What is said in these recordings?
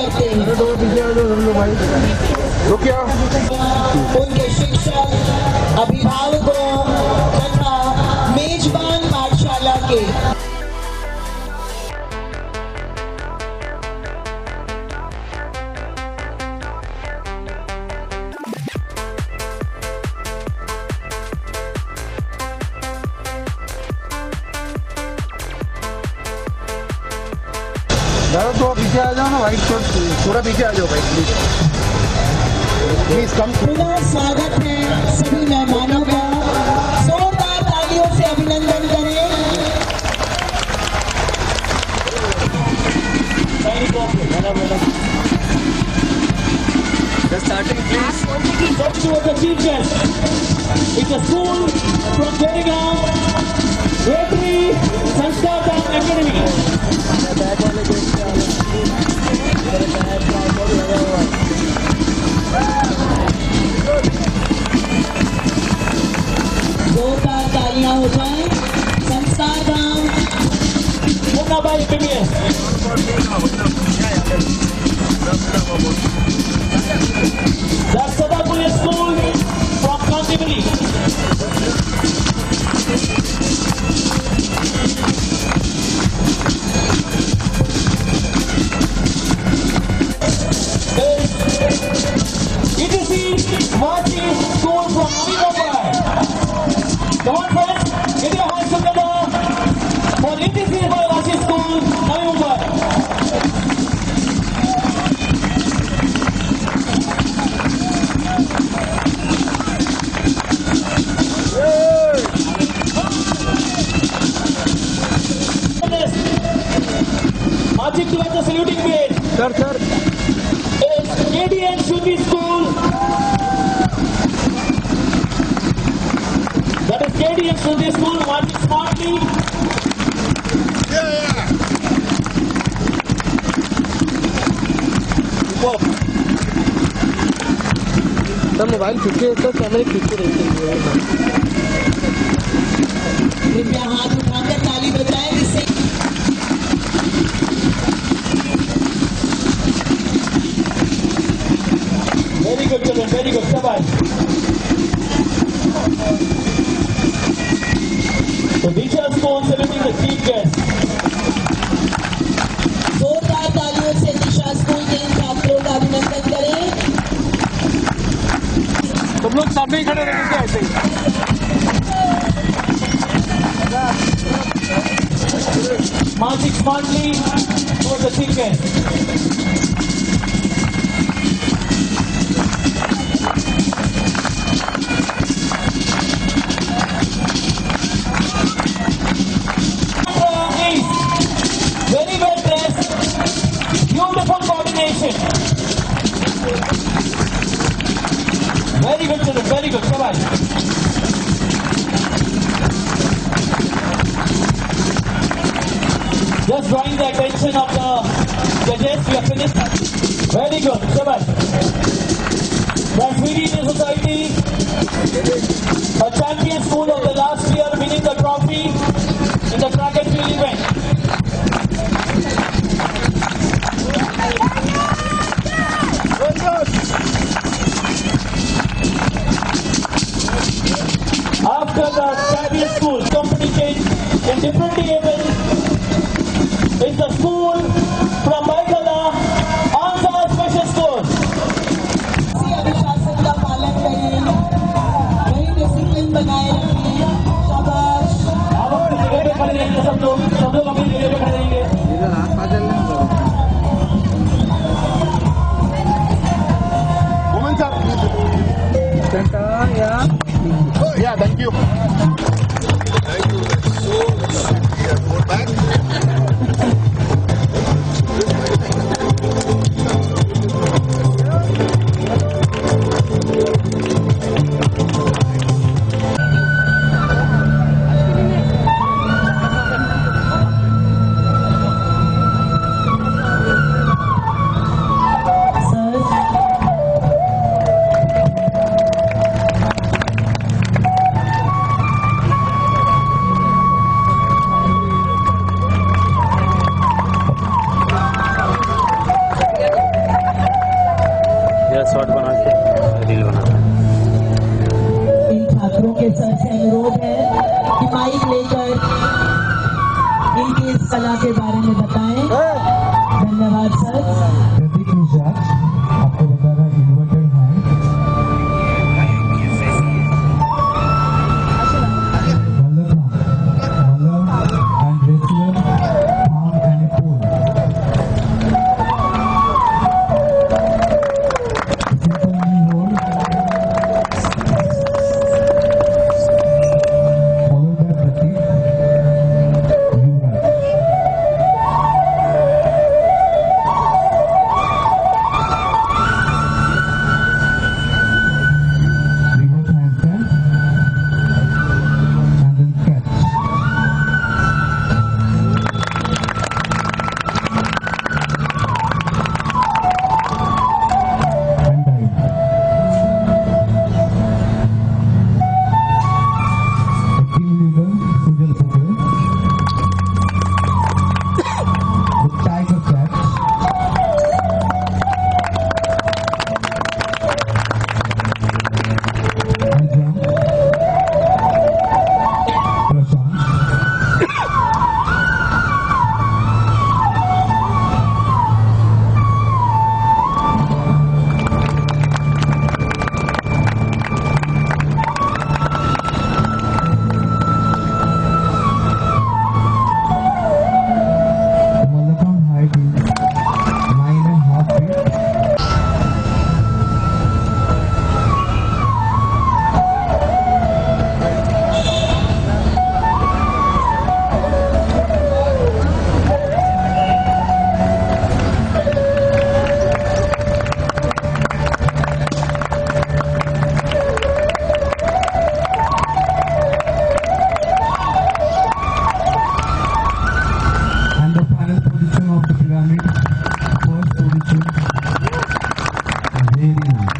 करते उनके शिक्षक, अभिभावकों तथा मेजबान पाठशाला के तो पीछे आ जाओ ना, व्हाइट शर्ट पूरा पीछे आ जाओ भाई, प्लीज कम। पुनः स्वागत है सभी मेहमानों का, जोरदार तालियों से अभिनंदन करें। Starting please. Talk to the chief guest. It's a school from Jerigaon, Rotary Sanskar Dhan Academy. जोरदार तालियां हो जाएं। Sanskar Dham Munna Bhai PBS. That's Sadapur School from Kandivali. ETC Marty School from Navi Mumbai. Come on friends, get your hands together for ETC Marty School, Navi Mumbai. Marching towards the saluting gate. Sir sir It's KDN Shuddhi School. That is KDN Shuddhi School, marching smartly. Sir mobile पीछे तो कैमरे पीछे रहते हैं। कृपया हाथ उठाकर ताली बजाएं, जिससे Very good, children. Very good. Shabash. So Disha School saluting the chief guest. जोरदार तालियों से दिशा स्कूल के इन छात्रों का अभिनंदन करें। तुम लोग सामने ही खड़े रहेंगे ऐसे ही। Marching smartly towards the chief guest. Very well dressed, beautiful coordination. Very good children, very good. Shabash. Just drawing the attention of the judges, we are finished. Very good, Shabash. That's VDJ Society, a champion school of the last year, winning the trophy in the track and field event. After the champion school competition in different tables, is the school from Baikala, Ansar Special School. इसी अनुशासन का पालन करें, वही discipline बनाए रखें। शाबाश। आप अपनी जगह पे खड़े रहेंगे, सब लोग अपनी जगह पे खड़े रहेंगे। इधर हाथ पाजल नहीं करो। मोहन साहब सेंटर या थैंक यू। से अनुरोध है कि माइक लेकर इनकी इस कला के बारे में बताएं। धन्यवाद सर। प्रतीक मिश्रा आपको बता रहा इन्वर्टेड है। and wrestler Ham and Paul. Simple knee hold followed by Pratik. Yuvraj. Reverse handstand and then catch. And dive. The team leader Sujal Pugel. The tiger catch. And jump. Prashant. The Mallakhamb height is 9.5 feet. And the final position of the pyramid, first position, very nice.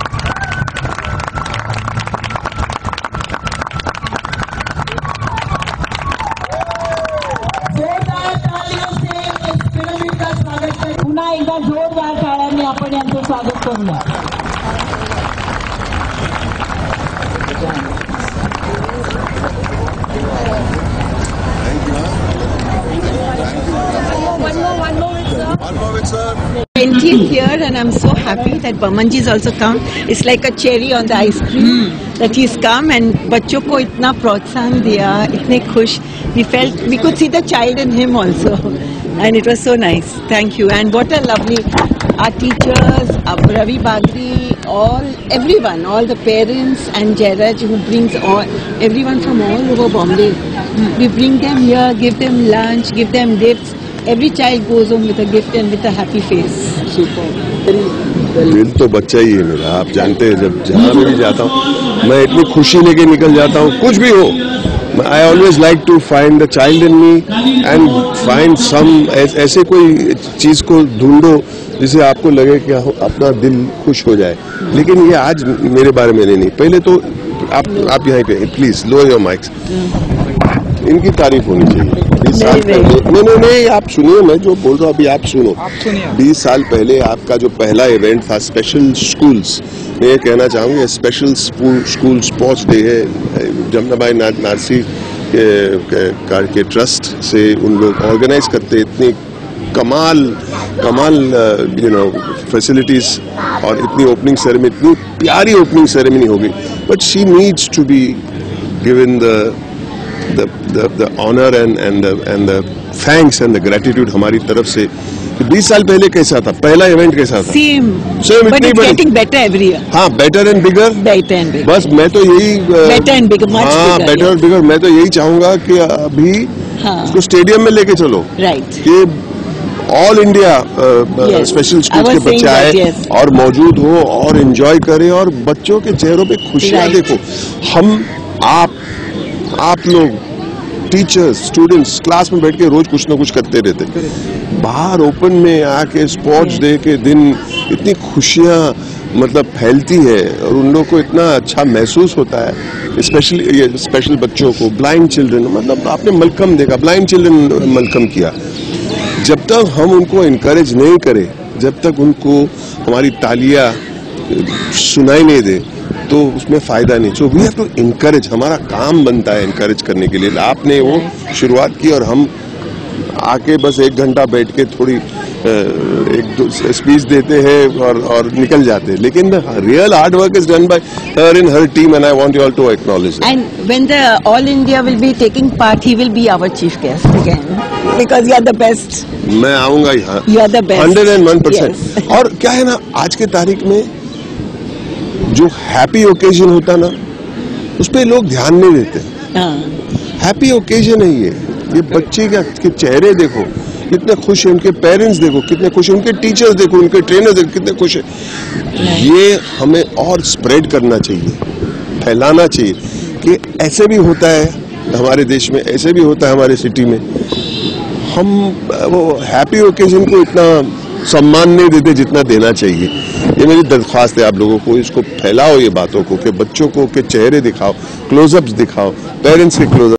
जोरदार तालियों से इस pyramid का स्वागत करें। पुन्हा एकदा जोरदार टाळ्यांनी आपण यांचं स्वागत करूया। One more, sir. 20th year, and I'm so happy that Bamanji's also come. It's like a cherry on the ice cream that he's come, and बच्चों को इतना प्रोत्साहन दिया, इतने खुश. We could see the child in him also, and it was so nice. Thank you, and what a lovely. Our teachers, Ravi Bagri, everyone, all the parents and Jairaj who brings everyone from all over Bombay. We bring them here, give them lunch, give them gifts. Every child goes home with a gift and with a happy face. दिल तो बच्चा ही है मेरा, आप जानते हैं जब जहाँ भी जाता हूँ मैं इतनी खुशी लेके निकल जाता हूँ, कुछ भी हो। I always like to find the child in me and find some ऐसे कोई चीज को ढूंढो जिसे आपको लगे कि अपना दिल खुश हो जाए। लेकिन ये आज मेरे बारे में नहीं, पहले तो आप यहाँ पे प्लीज लोअर योर माइक्स, इनकी तारीफ होनी चाहिए। 20 साल पहले नहीं आप सुनिए, मैं जो बोल रहा हूँ अभी आप सुनो। 20 साल पहले आपका जो पहला इवेंट था स्पेशल स्कूल्स, मैं ये कहना चाहूँगा स्पेशल स्कूल स्पोर्ट्स डे है, जमुनाबाई नारसी के ट्रस्ट से उन लोग ऑर्गेनाइज करते, इतनी कमाल फैसिलिटीज और इतनी ओपनिंग सेरेमनी, इतनी प्यारी ओपनिंग सेरेमनी हो गई। But she needs to be given the honor and the thanks and the gratitude हमारी तरफ से। 20 साल पहले कैसा था, पहला इवेंट कैसा था? Same, but इतनी it's बड़ी, getting better every year. हाँ better and bigger, बस मैं तो यही Better and bigger, much हाँ bigger, better and bigger, मैं तो यही चाहूंगा कि अभी हाँ. उसको स्टेडियम में लेके चलो, Right. कि all India Yes. Special school I was के बच्चे saying that, आए yes. और मौजूद हो और एंजॉय करें और बच्चों के चेहरों पे खुशियां Right. देखो। हम आप लोग टीचर्स स्टूडेंट्स क्लास में बैठ के रोज कुछ ना कुछ करते रहते, बाहर ओपन में आके स्पोर्ट्स डे के दिन इतनी खुशियां मतलब फैलती है और उन लोगों को इतना अच्छा महसूस होता है, स्पेशल बच्चों को, ब्लाइंड चिल्ड्रन, मतलब आपने मलकम देखा, ब्लाइंड चिल्ड्रन मलकम किया। जब तक हम उनको इनकरेज नहीं करें, जब तक उनको हमारी तालियां सुनाई नहीं दे तो उसमें फायदा नहीं। So we have to encourage, हमारा काम बनता है इनकरेज करने के लिए। आपने वो शुरुआत की और हम आके बस 1 घंटा बैठ के थोड़ी एक दो स्पीच देते हैं और निकल जाते हैं, लेकिन real hard work is done by her and her team, and I want you all to acknowledge that. And when the All India will be taking part, he will be our chief guest again because you are the best. मैं आऊंगा यहाँ। You are the best. 101%. Yes. और क्या है ना, आज के तारीख में जो हैप्पी ओकेजन होता ना, उस पर लोग ध्यान नहीं देते। हैप्पी ओकेजन है ये बच्चे के चेहरे देखो कितने खुश हैं, उनके पेरेंट्स देखो कितने खुश हैं, उनके टीचर्स देखो, उनके ट्रेनर्स देखो कितने खुश हैं। ये हमें और स्प्रेड करना चाहिए, फैलाना चाहिए कि ऐसे भी होता है हमारे देश में, ऐसे भी होता है हमारे सिटी में। हम वो हैप्पी ओकेजन को इतना सम्मान नहीं देते जितना देना चाहिए। ये मेरी दरख्वास्त है आप लोगों को, इसको फैलाओ ये बातों को, कि बच्चों को के चेहरे दिखाओ, क्लोजअप्स दिखाओ, पेरेंट्स के क्लोजअप